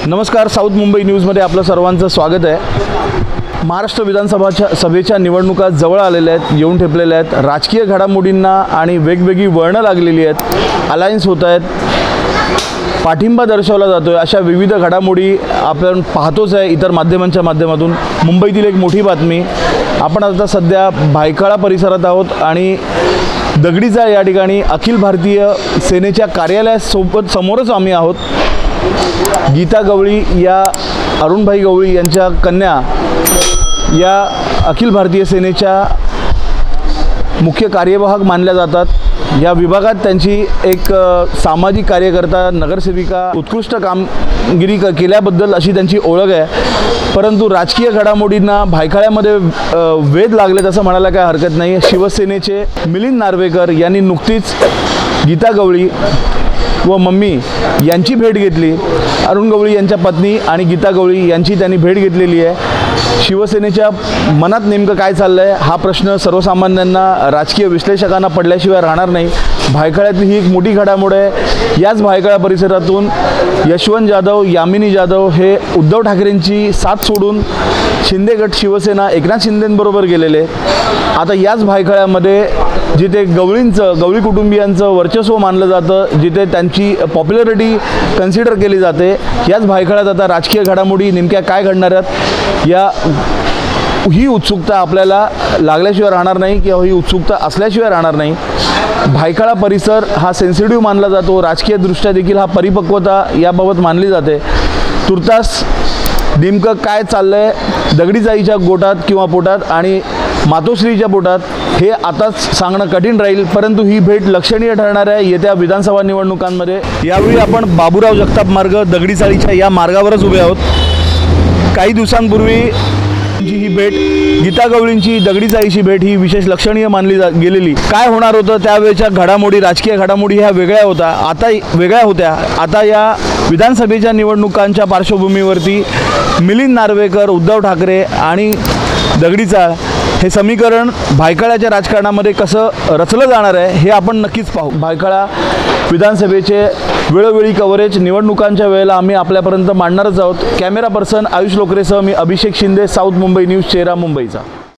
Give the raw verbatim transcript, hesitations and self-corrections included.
नमस्कार, साऊथ मुंबई न्यूजमध्ये आपलं सर्वांचं स्वागत आहे। महाराष्ट्र विधानसभाच्या सभेच्या निवडणुका जवळ आलेल्या आहेत, येऊन ठेपलेल्या आहेत। राजकीय घडामोडींना आणि वेगवेगळी वळणं लागलेली आहेत, अलायन्स होत आहेत, पाठिंबा दर्शवला जातोय। अशा विविध घडामोडी आपण पाहतोच आहे इतर माध्यमांच्या माध्यमातून। मुंबईतील एक मोठी बातमी, आपण आता सध्या भायखळा परिसरात आहोत आणि दगडीचा या ठिकाणी अखिल भारतीय सेनेच्या कार्यालयासोबत समोरच आम्ही आहोत। गीता गवळी या अरुणभाई गवळी यांच्या कन्या या अखिल भारतीय सेनेच्या मुख्य कार्यवाहक मानल्या जातात। या विभागात त्यांची एक सामाजिक कार्यकर्ता, नगरसेविका, उत्कृष्ट कामगिरी केल्याबद्दल अशी त्यांची ओळख आहे। परंतु राजकीय घडामोडींना भायखळ्यामध्ये वेध लागले असं म्हणायला काय हरकत नाही। शिवसेनेचे मिलिंद नार्वेकर यांनी नुकतीच गीता गवळी व मम्मी यांची भेट घेतली। अरुण गवळी यांच्या पत्नी आणि गीता गवळी यांची त्यांनी भेट घेतलेली आहे। शिवसेनेच्या मनात नेमकं काय चाललं आहे हा प्रश्न सर्वसामान्यांना, राजकीय विश्लेषकांना पडल्याशिवाय राहणार नाही। भायखळ्यातली ही एक मोठी घडामोड आहे। याच भायखळा परिसरातून यशवंत जाधव, यामिनी जाधव हे उद्धव ठाकरेंची साथ सोडून शिंदे गट शिवसेना एकनाथ शिंदेंबरोबर गेलेले। आता याच भायखळ्यामध्ये जिथे गवळींचं, गवळी कुटुंबियांचं वर्चस्व मानलं जातं, जिथे त्यांची पॉप्युलरिटी कन्सिडर केली जाते, याच भायखळ्यात आता राजकीय घडामोडी नेमक्या काय घडणार आहेत या ही उत्सुकता आपल्याला लागल्याशिवाय राहणार नाही किंवा ही उत्सुकता असल्याशिवाय राहणार नाही। भायखळा परिसर हा सेन्सिटिव्ह मानला जातो, राजकीयदृष्ट्या देखील हा परिपक्वता याबाबत मानली जाते। तुर्तास नेमकं काय चाललं आहे दगडीचाईच्या गोटात किंवा पोटात आणि मातोश्रीच्या पोटात हे आताच सांगणं कठीण राहील, परंतु ही भेट लक्षणीय ठरणार आहे येत्या विधानसभा निवडणुकांमध्ये। यावेळी आपण बाबूराव जगताप मार्ग दगडीचाळीच्या या मार्गावरच उभे आहोत। काही दिवसांपूर्वी ही भेट, गीता गवळींची दगडीचाळीची भेट ही विशेष लक्षणीय मानली गेलेली। काय होणार होतं त्यावेळेच्या घडामोडी, राजकीय घडामोडी ह्या वेगळ्या होत्या, आता वेगळ्या होत्या। आता या विधानसभेच्या निवडणुकांच्या पार्श्वभूमीवरती मिलिंद नार्वेकर, उद्धव ठाकरे आणि दगडीचाळ हे समीकरण भायखळ्याच्या राजकारणामध्ये कसं रचलं जाणार आहे हे आपण नक्कीच पाहू। भायखळा विधानसभेचे वेळोवेळी कव्हरेज निवडणुकांच्या वेळेला आम्ही आपल्यापर्यंत मांडणारच आहोत। कॅमेरा पर्सन आयुष लोकरेसह मी अभिषेक शिंदे, साऊथ मुंबई न्यूज, चेहरा मुंबईचा।